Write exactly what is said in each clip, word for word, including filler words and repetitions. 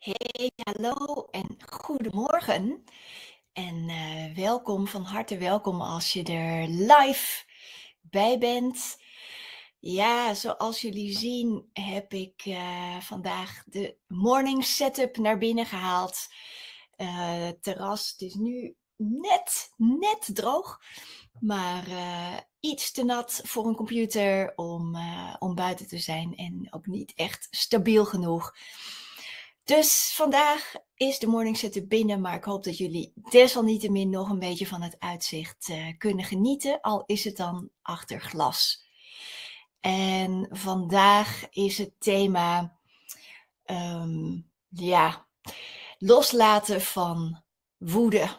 Hey, hallo en goedemorgen. En eh, welkom, van harte welkom als je er live bij bent. Ja, zoals jullie zien heb ik eh, vandaag de morning setup naar binnen gehaald. Eh, het terras, het is nu net, net droog, maar eh, iets te nat voor een computer om, eh, om buiten te zijn en ook niet echt stabiel genoeg. Dus vandaag is de morning setup binnen, maar ik hoop dat jullie desalniettemin nog een beetje van het uitzicht uh, kunnen genieten, al is het dan achter glas. En vandaag is het thema, um, ja, loslaten van woede.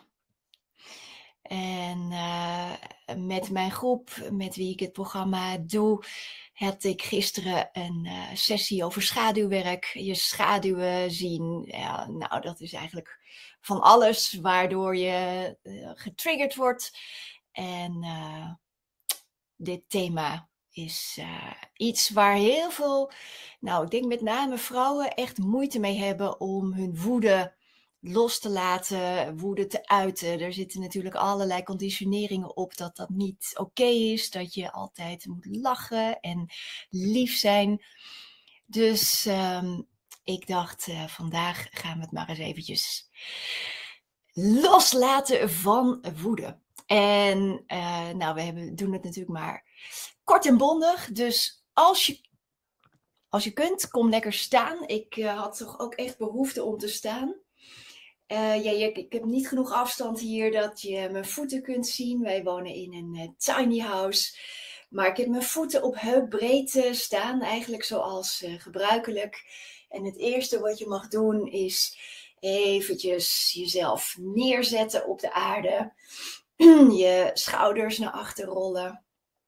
En uh, met mijn groep, met wie ik het programma doe, had ik gisteren een uh, sessie over schaduwwerk. Je schaduwen zien. Ja, nou, dat is eigenlijk van alles waardoor je uh, getriggerd wordt. En uh, dit thema is uh, iets waar heel veel, nou, ik denk met name vrouwen echt moeite mee hebben om hun woede los te laten, woede te uiten. Er zitten natuurlijk allerlei conditioneringen op dat dat niet oké is, dat je altijd moet lachen en lief zijn. Dus um, ik dacht, uh, vandaag gaan we het maar eens eventjes loslaten van woede. En uh, nou, we hebben, doen het natuurlijk maar kort en bondig. Dus als je, als je kunt, kom lekker staan. Ik uh, had toch ook echt behoefte om te staan. Uh, ja, je, ik heb niet genoeg afstand hier dat je mijn voeten kunt zien. Wij wonen in een uh, tiny house. Maar ik heb mijn voeten op heupbreedte staan, eigenlijk zoals uh, gebruikelijk. En het eerste wat je mag doen is eventjes jezelf neerzetten op de aarde. Je schouders naar achter rollen.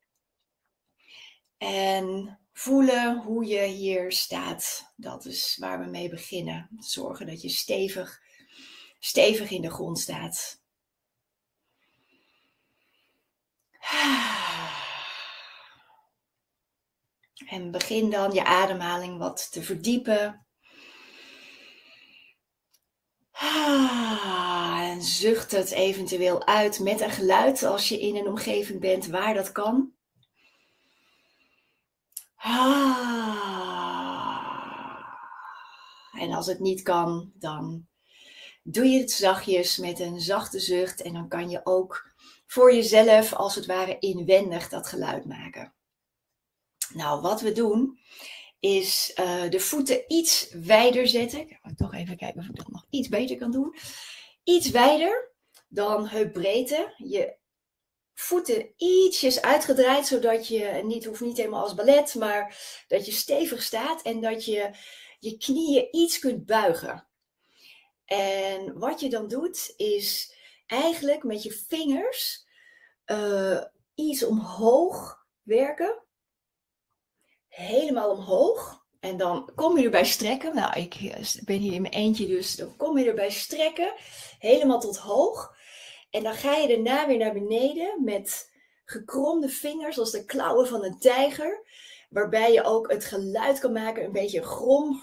En voelen hoe je hier staat. Dat is waar we mee beginnen. Zorgen dat je stevig, stevig in de grond staat. En begin dan je ademhaling wat te verdiepen. En zucht het eventueel uit met een geluid als je in een omgeving bent waar dat kan. En als het niet kan, dan doe je het zachtjes met een zachte zucht. En dan kan je ook voor jezelf als het ware inwendig dat geluid maken. Nou, wat we doen is uh, de voeten iets wijder zetten. Ik ga toch even kijken of ik dat nog iets beter kan doen. Iets wijder dan heupbreedte. Je voeten ietsjes uitgedraaid, zodat je niet hoeft niet helemaal als ballet, maar dat je stevig staat en dat je je knieën iets kunt buigen. En wat je dan doet, is eigenlijk met je vingers uh, iets omhoog werken. Helemaal omhoog. En dan kom je erbij strekken. Nou, ik ben hier in mijn eentje, dus dan kom je erbij strekken. Helemaal tot hoog. En dan ga je daarna weer naar beneden met gekromde vingers, als de klauwen van een tijger. Waarbij je ook het geluid kan maken, een beetje grom.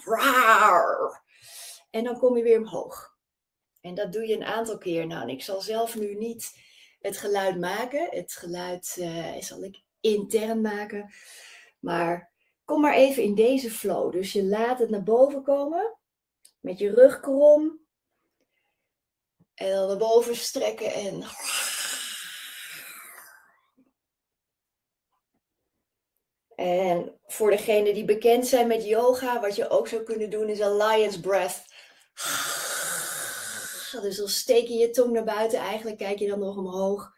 En dan kom je weer omhoog. En dat doe je een aantal keer. Nou, en ik zal zelf nu niet het geluid maken. Het geluid uh, zal ik intern maken. Maar kom maar even in deze flow. Dus je laat het naar boven komen. Met je rug krom. En dan naar boven strekken en... En voor degenen die bekend zijn met yoga, wat je ook zou kunnen doen, is een lion's breath. Dus dan steek je je tong naar buiten. Eigenlijk kijk je dan nog omhoog.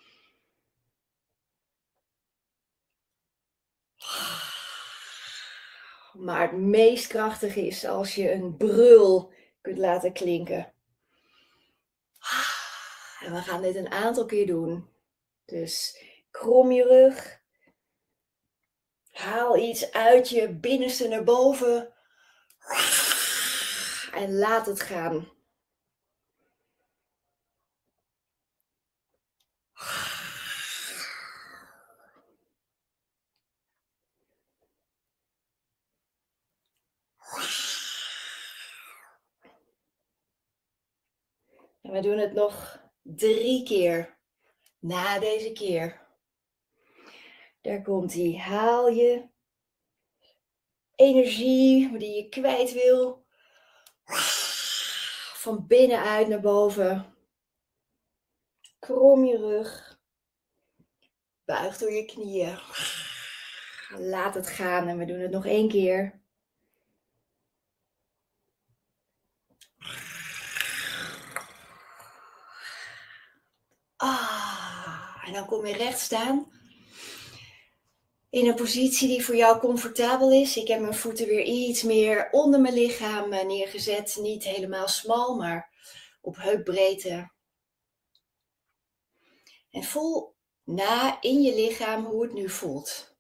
Maar het meest krachtige is als je een brul kunt laten klinken. En we gaan dit een aantal keer doen. Dus krom je rug. Haal iets uit je binnenste naar boven. En laat het gaan. En we doen het nog drie keer na deze keer. Daar komt ie. Haal je energie die je kwijt wil van binnenuit naar boven. Krom je rug. Buig door je knieën. Laat het gaan en we doen het nog één keer. Ah, en dan kom je recht staan. In een positie die voor jou comfortabel is. Ik heb mijn voeten weer iets meer onder mijn lichaam neergezet. Niet helemaal smal, maar op heupbreedte. En voel na in je lichaam hoe het nu voelt.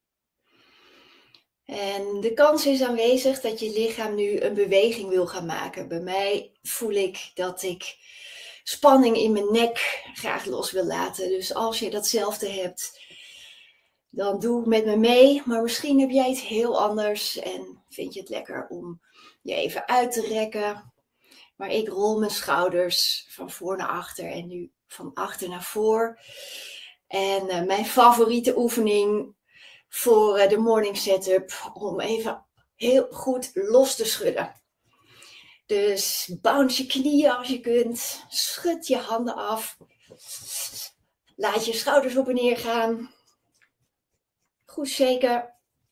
En de kans is aanwezig dat je lichaam nu een beweging wil gaan maken. Bij mij voel ik dat ik spanning in mijn nek graag los wil laten. Dus als je datzelfde hebt, dan doe met me mee. Maar misschien heb jij iets heel anders en vind je het lekker om je even uit te rekken. Maar ik rol mijn schouders van voor naar achter en nu van achter naar voor. En uh, mijn favoriete oefening voor uh, de morning setup, om even heel goed los te schudden. Dus bounce je knieën als je kunt. Schud je handen af. Laat je schouders op en neer gaan. Goed shaken.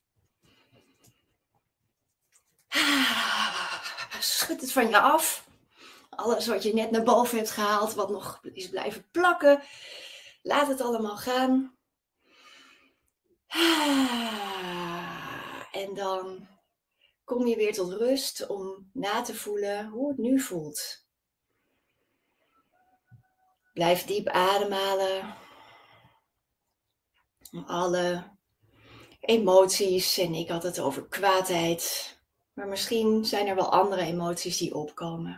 Schud het van je af. Alles wat je net naar boven hebt gehaald, wat nog is blijven plakken. Laat het allemaal gaan. En dan kom je weer tot rust om na te voelen hoe het nu voelt. Blijf diep ademhalen. Alle emoties, en ik had het over kwaadheid. Maar misschien zijn er wel andere emoties die opkomen.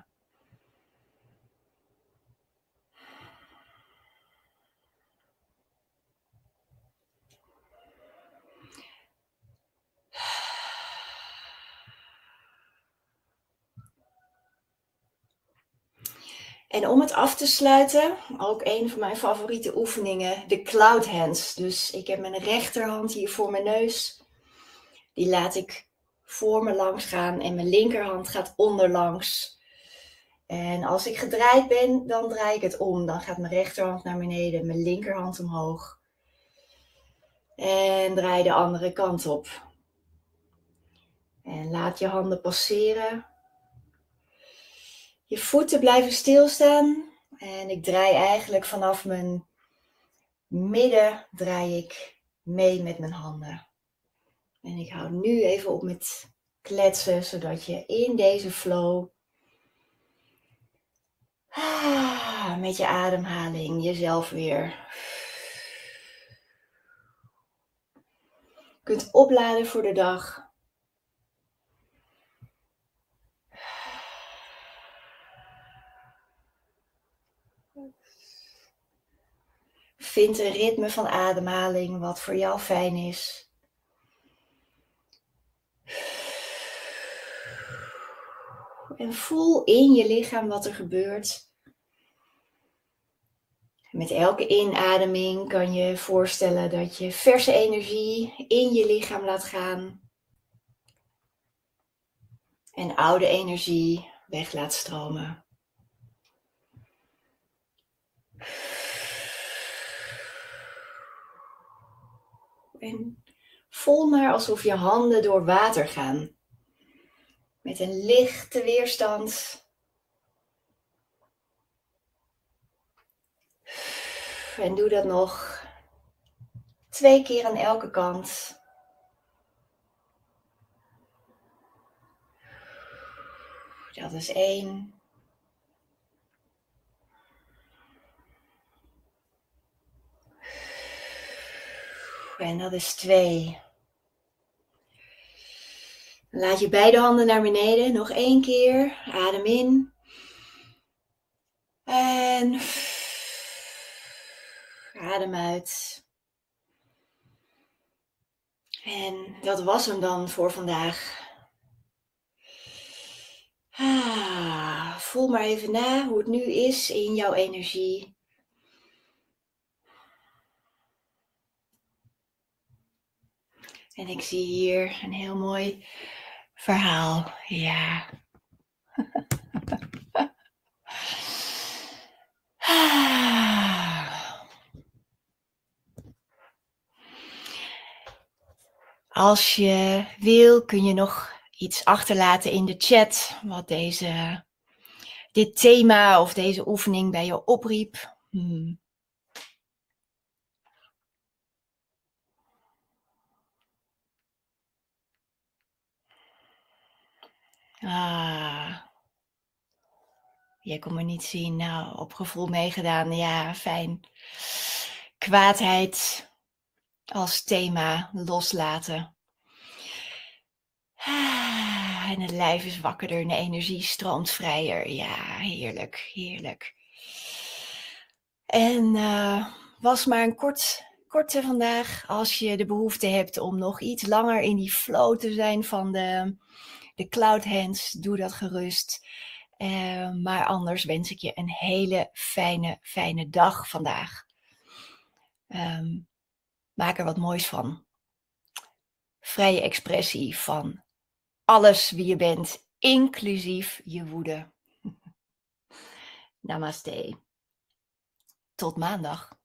En om het af te sluiten, ook een van mijn favoriete oefeningen, de cloud hands. Dus ik heb mijn rechterhand hier voor mijn neus. Die laat ik voor me langs gaan en mijn linkerhand gaat onderlangs. En als ik gedraaid ben, dan draai ik het om. Dan gaat mijn rechterhand naar beneden, mijn linkerhand omhoog. En draai de andere kant op. En laat je handen passeren. Je voeten blijven stilstaan. En ik draai eigenlijk vanaf mijn midden draai ik mee met mijn handen. En ik hou nu even op met kletsen, zodat je in deze flow ah, met je ademhaling jezelf weer kunt opladen voor de dag. Vind een ritme van ademhaling wat voor jou fijn is. En voel in je lichaam wat er gebeurt. Met elke inademing kan je voorstellen dat je verse energie in je lichaam laat gaan. En oude energie weg laat stromen. En voel maar alsof je handen door water gaan. Met een lichte weerstand. En doe dat nog twee keer aan elke kant. Dat is één. En dat is twee. Laat je beide handen naar beneden. Nog één keer. Adem in. En adem uit. En dat was hem dan voor vandaag. Ah, voel maar even na hoe het nu is in jouw energie. En ik zie hier een heel mooi verhaal. Ja. Als je wil, kun je nog iets achterlaten in de chat wat deze, dit thema of deze oefening bij je opriep. Hmm. Ah, jij kon me niet zien. Nou, op gevoel meegedaan. Ja, fijn. Kwaadheid als thema loslaten. Ah, en het lijf is wakkerder en de energie stroomt vrijer. Ja, heerlijk, heerlijk. En uh, was maar een kort, korte vandaag. Als je de behoefte hebt om nog iets langer in die flow te zijn van de, de Cloud Hands, doe dat gerust. Uh, maar anders wens ik je een hele fijne, fijne dag vandaag. Um, maak er wat moois van. Vrije expressie van alles wie je bent, inclusief je woede. Namaste. Tot maandag.